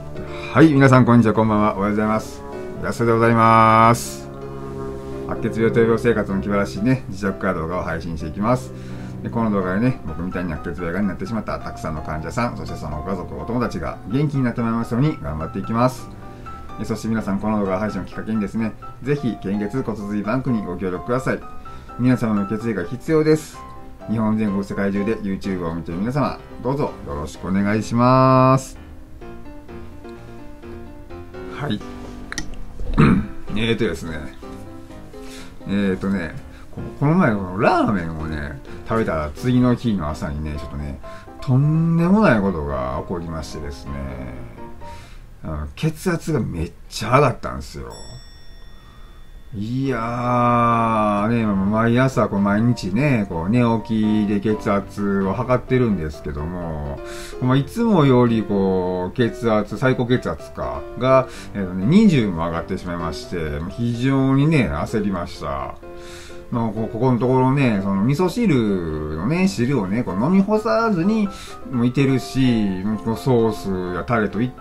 はい、皆さんこんにちは、こんばんは。おはようございます。安田でございます。白血病と病生活の気晴らしいね、自宅から動画を配信していきます。でこの動画でね、僕みたいに白血病がになってしまったたくさんの患者さん、そしてそのご家族、お友達が元気になってもらいますように頑張っていきます。そして皆さん、この動画配信をきっかけにですね、ぜひ献血骨髄バンクにご協力ください。皆様の血液が必要です。日本全国世界中で YouTube を見ている皆様、どうぞよろしくお願いします。はい。ですね。この前のラーメンをね、食べたら次の日の朝にね、ちょっとね、とんでもないことが起こりましてですね、血圧がめっちゃ上がったんですよ。いやー、ね、毎朝、毎日ね、寝起きで血圧を測ってるんですけども、いつもより血圧、最高血圧が、20も上がってしまいまして、非常にね、焦りました。ここのところね、その味噌汁のね、汁をね、飲み干さずにもいてるし、ソースやタレといった、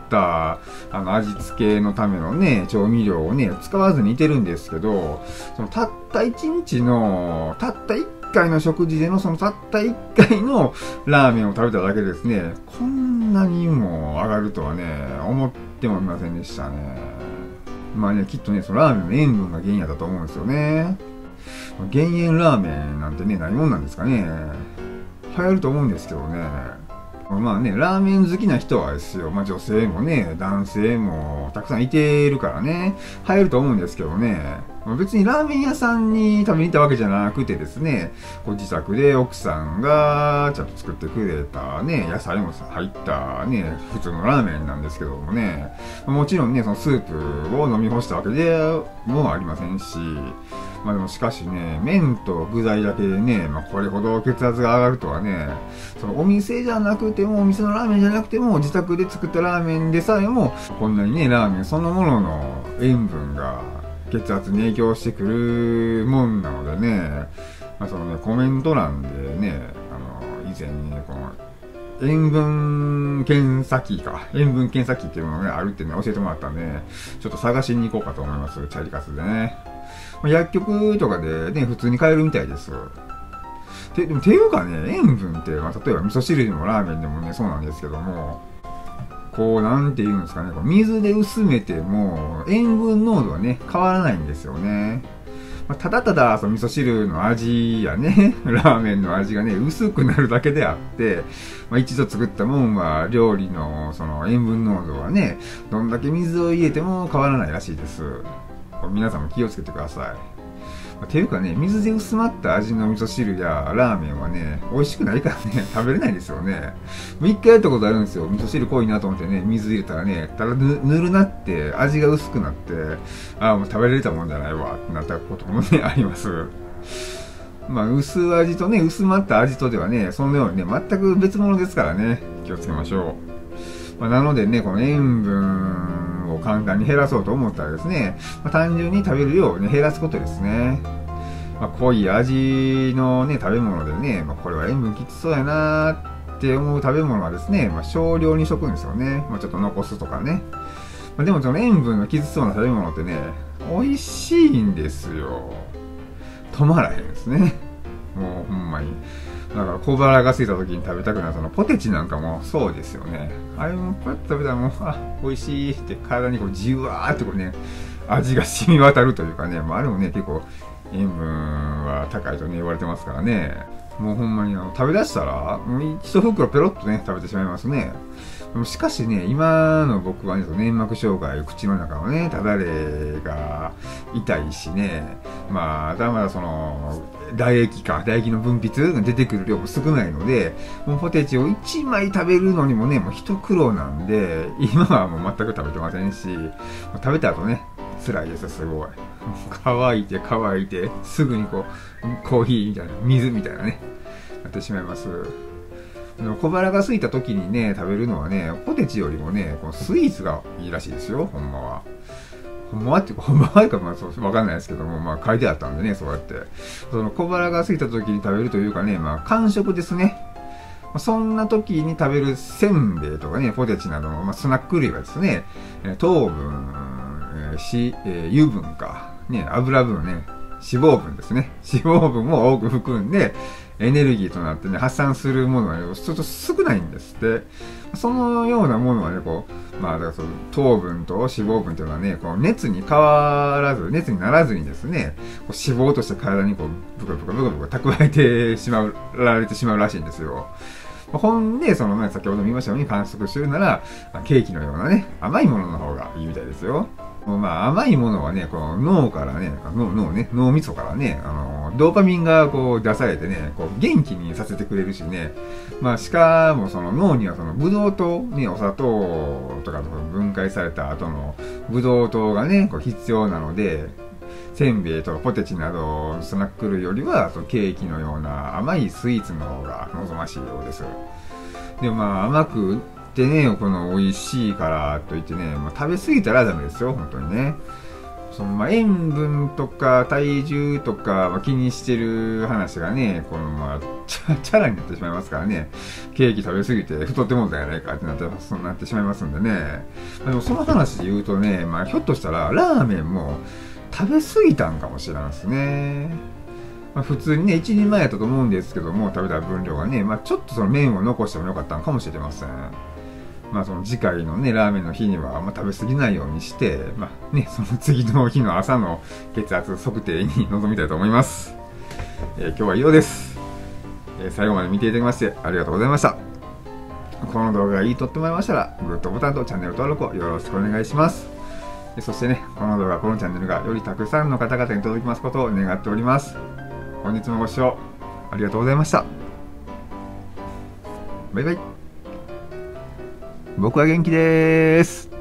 味付けのためのね、調味料をね、使わずにいてるんですけど、たった1日の、たった1回の食事での、たった1回のラーメンを食べただけでですね、こんなにも上がるとはね、思ってもみませんでしたね。きっとね、そのラーメンの塩分が原因やったと思うんですよね。減塩ラーメンなんてね、何者なんですかね。流行ると思うんですけどね。ラーメン好きな人はですよ。女性もね、男性もたくさんいてるからね、流行ると思うんですけどね。別にラーメン屋さんに食べに行ったわけじゃなくてですね、自宅で奥さんがちゃんと作ってくれたね、野菜も入ったね、普通のラーメンなんですけどもね、もちろんね、そのスープを飲み干したわけでもありませんし、でもしかしね、麺と具材だけでね、これほど血圧が上がるとはね、そのお店じゃなくても、お店のラーメンじゃなくても、自宅で作ったラーメンでさえも、こんなにね、ラーメンそのものの塩分が血圧に影響してくるもんなのでね、コメント欄でね、以前にね、塩分検査器っていうものがあるってね、教えてもらったんで、ちょっと探しに行こうかと思います。チャリカスでね。薬局とかでね、普通に買えるみたいです。でも、ていうかね、塩分って、例えば味噌汁でもラーメンでもね、そうなんですけども、なんて言うんですかね、水で薄めても、塩分濃度はね、変わらないんですよね。ただただ、味噌汁の味やね、ラーメンの味がね、薄くなるだけであって、一度作ったもんは、料理の、塩分濃度はね、どんだけ水を入れても変わらないらしいです。皆さんも気をつけてください。ていうかね、水で薄まった味の味噌汁やラーメンはね、美味しくないからね、食べれないですよね。一回やったことあるんですよ。味噌汁濃いなと思ってね、水入れたらね、ただぬるなって味が薄くなって、もう食べれたもんじゃないわってなったこともね、あります。薄味とね、薄まった味とではね、そのようにね、全く別物ですからね、気をつけましょう。なのでね、この塩分を簡単に減らそうと思ったらですね、単純に食べる量をね、減らすことですね。濃い味のね、食べ物でね、これは塩分きつそうやなーって思う食べ物はですね、少量にしとくんですよね。ちょっと残すとかね。でもその塩分のきつそうな食べ物ってね、美味しいんですよ。止まらへんですね。もうほんまに。だから小腹が空いた時に食べたくなるポテチなんかもそうですよね。あれもパッと食べたらもう、美味しいって体にじわーってね、味が染み渡るというかね、あれもね、結構塩分は高いとね、言われてますからね。もうほんまに食べ出したら、一袋ペロッとね、食べてしまいますね。しかしね、今の僕はね、粘膜障害、口の中のね、ただれが痛いしね、まだまだ唾液の分泌が出てくる量も少ないので、もうポテチを1枚食べるのにもね、もう一苦労なんで、今はもう全く食べてませんし、食べた後ね、辛いです、すごい。乾いて、すぐにコーヒーみたいな、水みたいなね、なってしまいます。小腹が空いた時にね、食べるのはね、ポテチよりもね、スイーツがいいらしいですよ、ほんまは。ほんまはっていうか、わかんないですけども、書いてあったんでね、そうやって。小腹が空いた時に食べるというかね、間食ですね。 そんな時に食べるせんべいとかね、ポテチなどの、スナック類はですね、糖分、油分か、ね、油分ね、脂肪分ですね。脂肪分も多く含んで、エネルギーとなってね、発散するものはね、ちょっと少ないんですって。そのようなものはね、だからその糖分と脂肪分というのはね、熱に変わらず、熱にならずにですね、脂肪として体にブクブクブクブク蓄えてしまう、られてしまうらしいんですよ。ほんで、先ほども言いましたように観測するなら、ケーキのようなね、甘いものの方がいいみたいですよ。甘いものはね、脳からね、脳みそからね、ドーパミンが出されてね、元気にさせてくれるしね、しかも脳にはブドウ糖、ね、お砂糖とかと分解された後のブドウ糖がね、必要なので、せんべいとかポテチなどスナック類よりはケーキのような甘いスイーツの方が望ましいようです。でも甘くでね、美味しいからといってね、食べ過ぎたらダメですよ、本当にね。塩分とか体重とか、気にしてる話がね、チャラになってしまいますからね、ケーキ食べ過ぎて太ってもんだやないかってなってしまいますんでね。でもその話で言うとね、ひょっとしたらラーメンも食べ過ぎたんかもしれないですね。普通にね、一人前やったと思うんですけども、食べた分量がね、ちょっと麺を残してもよかったのかもしれません。次回のね、ラーメンの日には食べ過ぎないようにして、その次の日の朝の血圧測定に臨みたいと思います。今日は以上です。最後まで見ていただきましてありがとうございました。この動画がいいとってもらいましたら、グッドボタンとチャンネル登録をよろしくお願いします。そしてね、この動画、このチャンネルがよりたくさんの方々に届きますことを願っております。本日もご視聴ありがとうございました。バイバイ。僕は元気です。